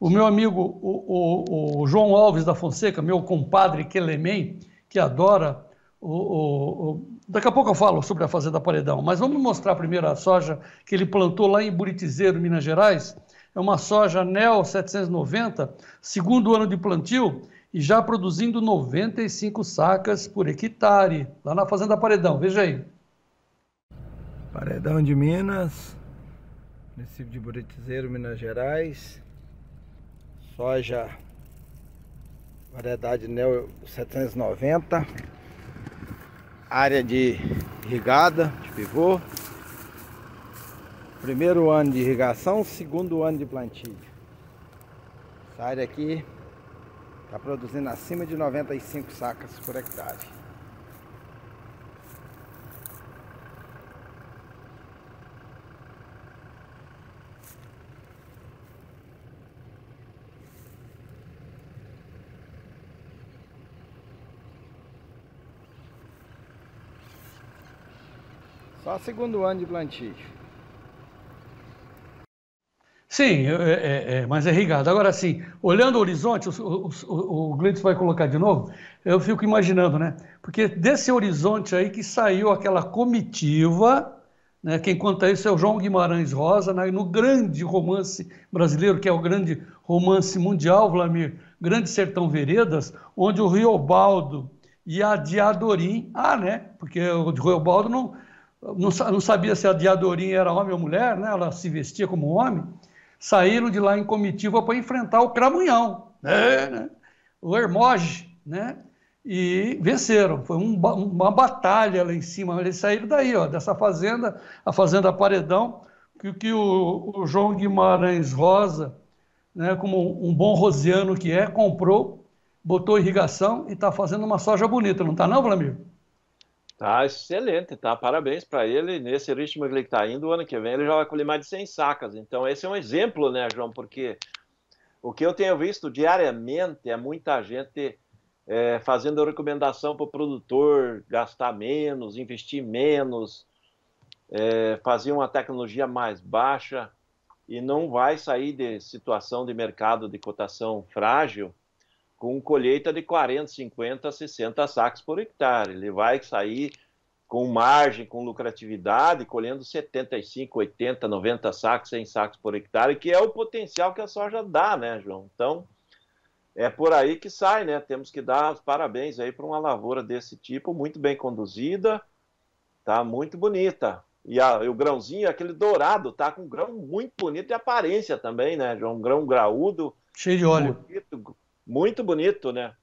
O meu amigo, o João Alves da Fonseca, meu compadre Quelemem, que adora daqui a pouco eu falo sobre a Fazenda Paredão, mas vamos mostrar primeiro a soja que ele plantou lá em Buritizeiro, Minas Gerais. É uma soja NEO 790, segundo ano de plantio, e já produzindo 95 sacas por hectare, lá na Fazenda Paredão. Veja aí. Paredão de Minas, município de Buritizeiro, Minas Gerais. Soja, variedade NEO 790. Área de irrigada, de pivô. Primeiro ano de irrigação, segundo ano de plantio. Essa área aqui está produzindo acima de 95 sacas por hectare. Só segundo ano de plantio. Sim, mas é irrigado. Agora sim, olhando o horizonte, o Gleitson vai colocar de novo, eu fico imaginando, né? Porque desse horizonte aí que saiu aquela comitiva, né? Quem conta isso é o João Guimarães Rosa, né? No grande romance brasileiro, que é o grande romance mundial, Vlamir, Grande Sertão Veredas, onde o Riobaldo e a Diadorim, né? Porque o Riobaldo não sabia se a Diadorim era homem ou mulher, né? Ela se vestia como homem. Saíram de lá em comitiva para enfrentar o Cramunhão, né? O Hermoge, né? E venceram. Foi uma batalha lá em cima. Eles saíram daí, ó, dessa fazenda, a Fazenda Paredão, que o João Guimarães Rosa, né, como um bom rosiano que é, comprou, botou irrigação e está fazendo uma soja bonita, não está não, Vlamir? Tá excelente, tá? Parabéns para ele. Nesse ritmo que ele está indo, o ano que vem ele já vai colher mais de 100 sacas. Então, esse é um exemplo, né, João? Porque o que eu tenho visto diariamente é muita gente fazendo recomendação para o produtor gastar menos, investir menos, fazer uma tecnologia mais baixa e não vai sair de situação de mercado de cotação frágil com colheita de 40, 50, 60 sacos por hectare. Ele vai sair com margem, com lucratividade, colhendo 75, 80, 90 sacos, 100 sacos por hectare, que é o potencial que a soja dá, né, João? Então, é por aí que sai, né? Temos que dar os parabéns aí para uma lavoura desse tipo, muito bem conduzida, tá muito bonita. E o grãozinho, aquele dourado, tá com um grão muito bonito de aparência também, né, João? Um grão graúdo. Cheio de óleo. Bonito, muito bonito, né?